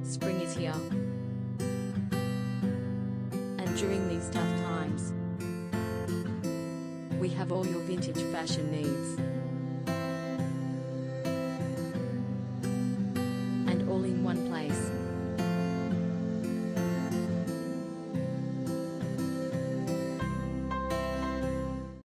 Spring is here. And during these tough times, we have all your vintage fashion needs.